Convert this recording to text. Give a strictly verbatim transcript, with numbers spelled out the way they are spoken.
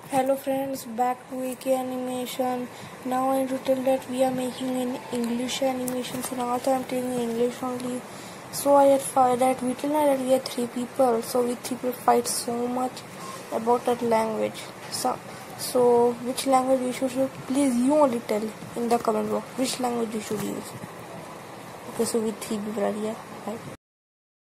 Hello friends, back to A K Animation. Now I need to tell that we are making an English animation, so now I'm taking English only. So I had fired that we till now that we are three people, so we three people fight so much about that language. So, so which language we should use? Please you only tell in the comment box which language we should use. Okay, so we three people are here. Right?